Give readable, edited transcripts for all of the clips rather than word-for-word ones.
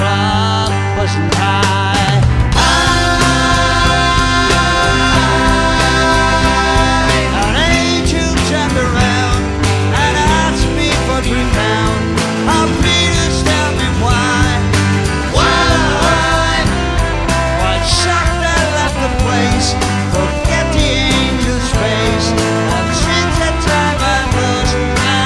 clock wasn't high. An angel turned around and asked me for £3. Oh, please tell me why. Why? Quite shocked I left the place, forget the angel's face, and since that time I've lost my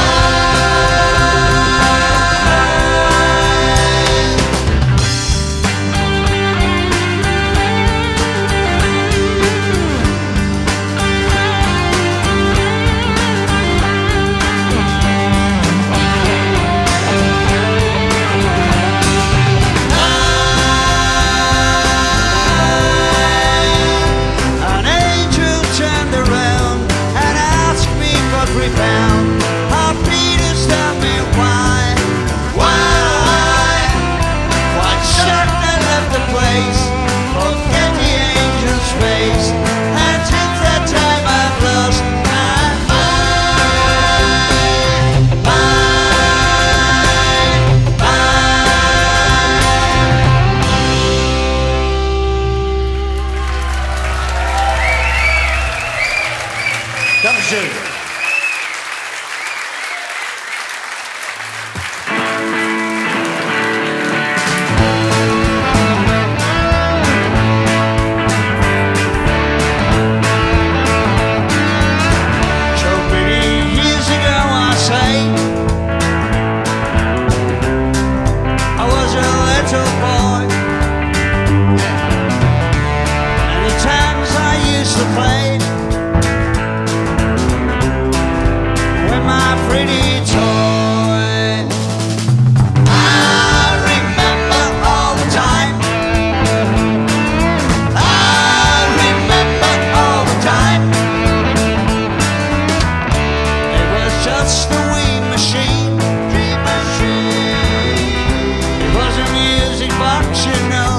An angel turned around and asked me for £3. Oh, please tell me why. Why? Quite shocked I left the place, forget the angel's face, and since that time I've lost my Dankeschön. So many years ago I say, I was a little boy, and the times I used to play with my pretty toy. I remember all the time. I remember all the time. It was just a wee machine, dream machine. It was a music box, you know.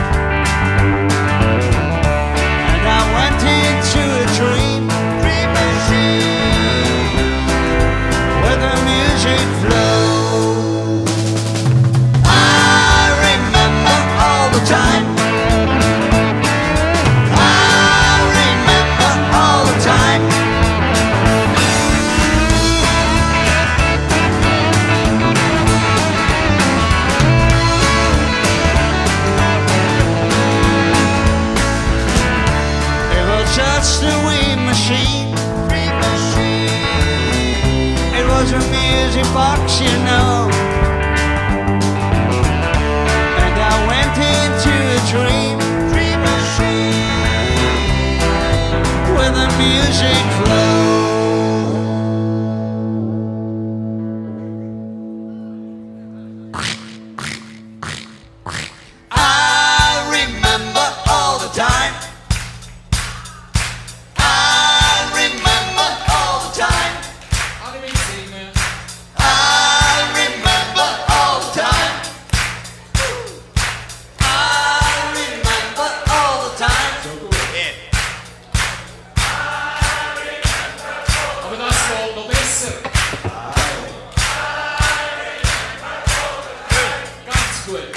And I went into a dream, dream machine, where the music flowed. I remember all the time. I remember all the time. It was just a wee machine, wee machine. It was a music box, you know. And I went into a dream, dream machine, where the music flowed. I remember all the time. I remember all the time. I remember all the time. I remember all the time. Aber das war noch besser. Ganz gut.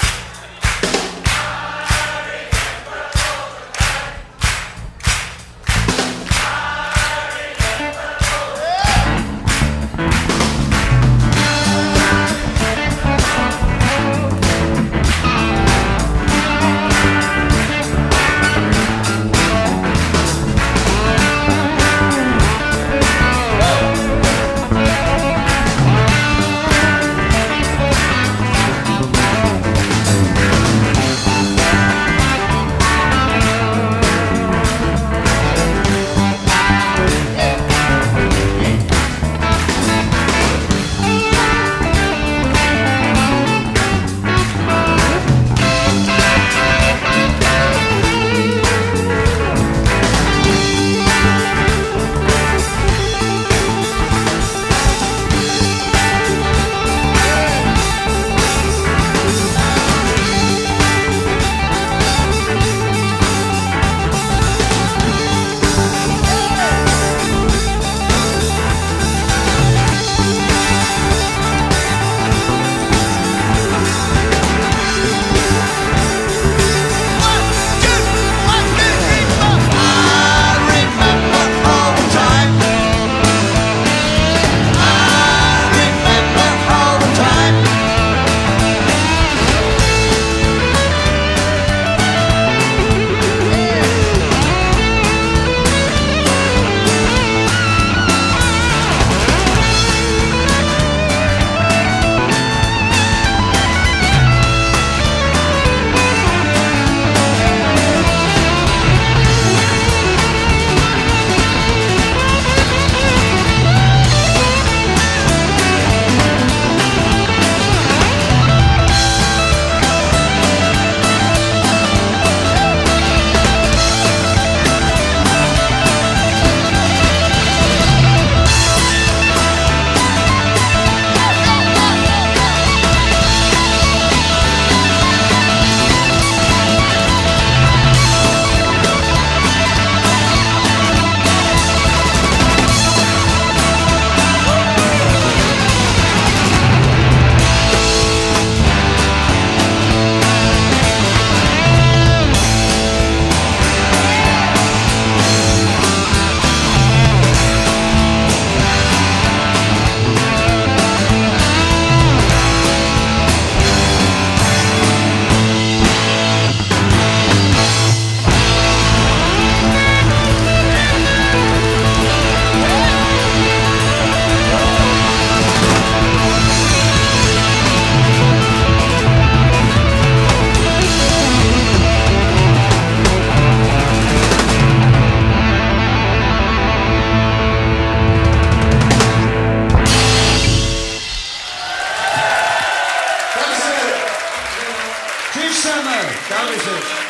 Summer. Dankeschön.